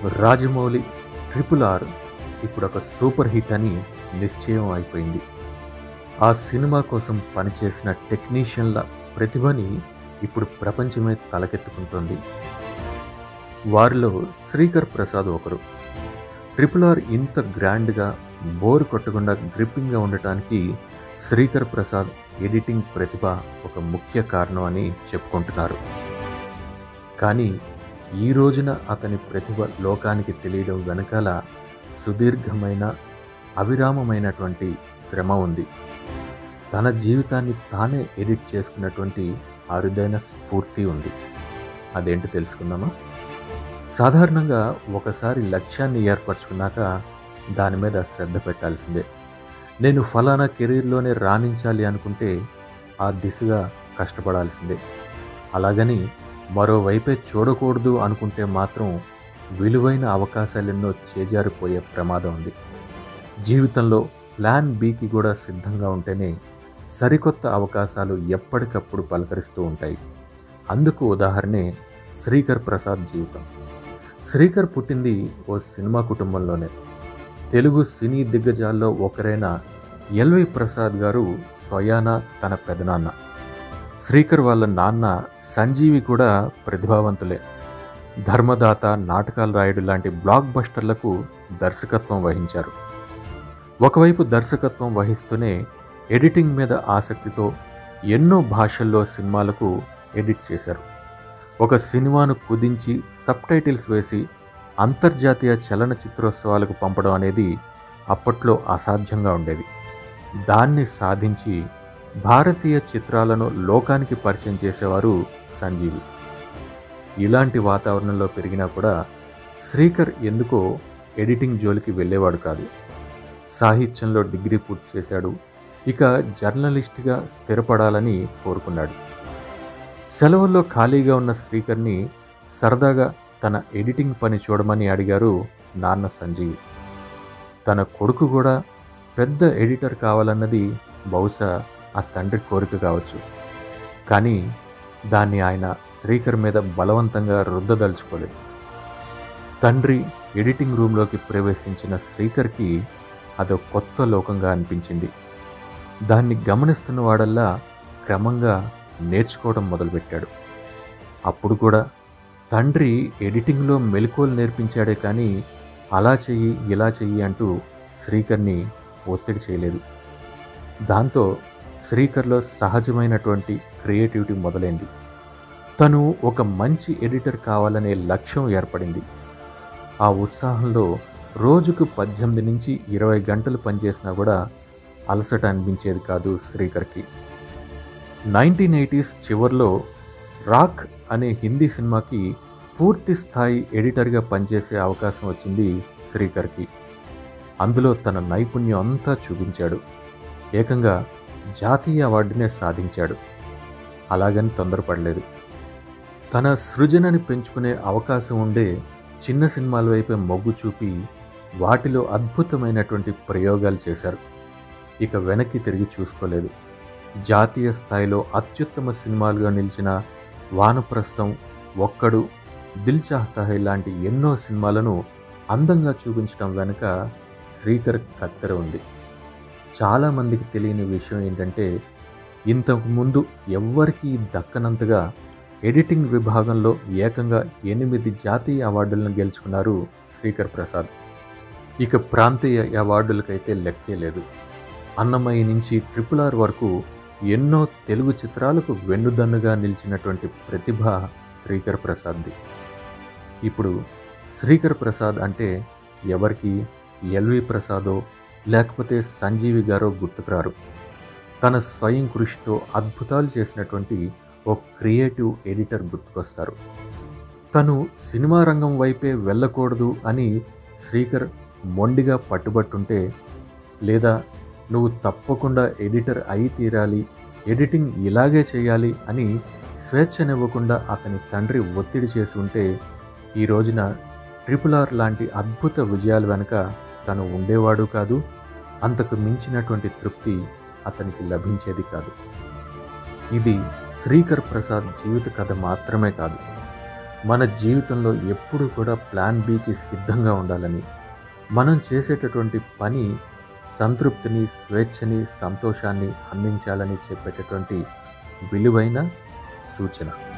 Rajamouli triple R ఇప్పుడు ఒక super hit అని నిశ్చయం అయిపోయింది. ఆ సినిమా కోసం పనిచేసిన టెక్నీషియన్ల ప్రతిభని ఇప్పుడు ప్రపంచమే తలకెత్తుకుంటోంది. వారిలో శ్రీకర్ ప్రసాద్ ఒకరు. ట్రిపుల్ ఆర్ ఇంత గ్రాండ్గా బోర్ కొట్టకుండా గ్రిప్పింగ్గా ఉండటానికి శ్రీకర్ ప్రసాద్ ఎడిటింగ్ ప్రతిభ ఒక ముఖ్య కారణం అని చెప్పుకుంటున్నారు. కానీ ఈ రోజున అతని ప్రతిభ లోకానికి తెలియడం వెనకాల సుదీర్ఘమైన అవిరామమైనటువంటి శ్రమ ఉంది. తన జీవితాన్ని తానే ఎడిట్ చేసుకున్నటువంటి అరుదైన స్ఫూర్తి ఉంది. అదేంటి తెలుసుకుందామా? సాధారణంగా ఒకసారి లక్ష్యాన్ని ఏర్పరచుకున్నాక దాని మీద శ్రద్ధ పెట్టాల్సిందే. నేను ఫలానా కెరీర్లోనే రాణించాలి అనుకుంటే ఆ దిశగా కష్టపడాల్సిందే. అలాగని మరోవైపే చూడకూడదు అనుకుంటే మాత్రం విలువైన అవకాశాలెన్నో చేజారిపోయే ప్రమాదం ఉంది. జీవితంలో ప్లాన్ బికి కూడా సిద్ధంగా ఉంటేనే సరికొత్త అవకాశాలు ఎప్పటికప్పుడు పలకరిస్తూ ఉంటాయి. అందుకు ఉదాహరణే శ్రీకర్ ప్రసాద్ జీవితం. శ్రీకర్ పుట్టింది ఓ సినిమా కుటుంబంలోనే. తెలుగు సినీ దిగ్గజాల్లో ఒకరైన ఎల్వి ప్రసాద్ గారు స్వయాన తన పెదనాన్న. శ్రీకర్ వాళ్ళ నాన్న సంజీవి కూడా ప్రతిభావంతులే. ధర్మదాత, నాటకాలు రాయుడు లాంటి బ్లాక్ బస్టర్లకు దర్శకత్వం వహించారు. ఒకవైపు దర్శకత్వం వహిస్తూనే ఎడిటింగ్ మీద ఆసక్తితో ఎన్నో భాషల్లో సినిమాలకు ఎడిట్ చేశారు. ఒక సినిమాను కుదించి సబ్ టైటిల్స్ వేసి అంతర్జాతీయ చలనచిత్రోత్సవాలకు పంపడం అనేది అప్పట్లో అసాధ్యంగా ఉండేది. దాన్ని సాధించి భారతీయ చిత్రాలను లోకానికి పరిచయం చేసేవారు సంజీవి. ఇలాంటి వాతావరణంలో పెరిగినా కూడా శ్రీకర్ ఎందుకో ఎడిటింగ్ జోలికి వెళ్ళేవాడు కాదు. సాహిత్యంలో డిగ్రీ పూర్తి చేశాడు. ఇక జర్నలిస్ట్గా స్థిరపడాలని కోరుకున్నాడు. సెలవుల్లో ఖాళీగా ఉన్న శ్రీకర్ని సరదాగా తన ఎడిటింగ్ పని చూడమని అడిగారు నాన్న సంజీవి. తన కొడుకు కూడా పెద్ద ఎడిటర్ కావాలన్నది బహుశా ఆ తండ్రి కోరిక కావచ్చు. కానీ దాన్ని ఆయన శ్రీకర్ మీద బలవంతంగా రుద్దదలుచుకోలేదు. తండ్రి ఎడిటింగ్ రూమ్లోకి ప్రవేశించిన శ్రీకర్కి అదో కొత్త లోకంగా అనిపించింది. దాన్ని గమనిస్తున్న వాడల్లా క్రమంగా నేర్చుకోవడం మొదలుపెట్టాడు. అప్పుడు కూడా తండ్రి ఎడిటింగ్లో మెలకువలు నేర్పించాడే కానీ అలా చెయ్యి ఇలా చెయ్యి అంటూ శ్రీకర్ని ఒత్తిడి చేయలేదు. దాంతో శ్రీకర్లో సహజమైనటువంటి క్రియేటివిటీ మొదలైంది. తను ఒక మంచి ఎడిటర్ కావాలనే లక్ష్యం ఏర్పడింది. ఆ ఉత్సాహంలో రోజుకు 18 నుంచి 20 గంటలు పనిచేసినా కూడా అలసట అనిపించేది కాదు శ్రీకర్కి. 1980s చివర్లో రాక్ అనే హిందీ సినిమాకి పూర్తి స్థాయి ఎడిటర్గా పనిచేసే అవకాశం వచ్చింది శ్రీకర్కి. అందులో తన నైపుణ్యం అంతా చూపించాడు. ఏకంగా జాతీయ అవార్డునే సాధించాడు. అలాగని తొందరపడలేదు. తన సృజనని పెంచుకునే అవకాశం ఉండే చిన్న సినిమాల వైపే మొగ్గు చూపి వాటిలో అద్భుతమైనటువంటి ప్రయోగాలు చేశారు. ఇక వెనక్కి తిరిగి చూసుకోలేదు. జాతీయ స్థాయిలో అత్యుత్తమ సినిమాలుగా నిలిచిన వానప్రస్థం, ఒక్కడు, దిల్ చాహతా హై లాంటి ఎన్నో సినిమాలను అందంగా చూపించడం వెనుక శ్రీకర్ కత్తెర ఉంది. చాలామందికి తెలియని విషయం ఏంటంటే ఇంతకుముందు ఎవ్వరికీ దక్కనంతగా ఎడిటింగ్ విభాగంలో ఏకంగా 8 జాతీయ అవార్డులను గెలుచుకున్నారు శ్రీకర్ ప్రసాద్. ఇక ప్రాంతీయ అవార్డులకైతే లెక్కే లేదు. అన్నమయ్య నుంచి ట్రిపుల్ ఆర్ వరకు ఎన్నో తెలుగు చిత్రాలకు వెన్నుదన్నుగా నిలిచినటువంటి ప్రతిభ శ్రీకర్ ప్రసాద్ది. ఇప్పుడు శ్రీకర్ ప్రసాద్ అంటే ఎవరికి ఎల్వి ప్రసాదో లేకపోతే సంజీవి గారో గుర్తుకురారు. తన స్వయం కృషితో అద్భుతాలు చేసినటువంటి ఓ క్రియేటివ్ ఎడిటర్ గుర్తుకొస్తారు. తను సినిమా రంగం వైపే వెళ్ళకూడదు అని శ్రీకర్ మొండిగా పట్టుబట్టుంటే, లేదా నువ్వు తప్పకుండా ఎడిటర్ అయి తీరాలి, ఎడిటింగ్ ఇలాగే చేయాలి అని స్వేచ్ఛనివ్వకుండా అతని తండ్రి ఒత్తిడి చేసి ఉంటే ఈ రోజున ట్రిపుల్ ఆర్ లాంటి అద్భుత విజయాల వెనుక తను ఉండేవాడు కాదు. అంతకు మించినటువంటి తృప్తి అతనికి లభించేది కాదు. ఇది శ్రీకర్ ప్రసాద్ జీవిత కథ మాత్రమే కాదు, మన జీవితంలో ఎప్పుడూ కూడా ప్లాన్ బికి సిద్ధంగా ఉండాలని, మనం చేసేటటువంటి పని సంతృప్తిని, స్వేచ్ఛని, సంతోషాన్ని అందించాలని చెప్పేటటువంటి విలువైన సూచన.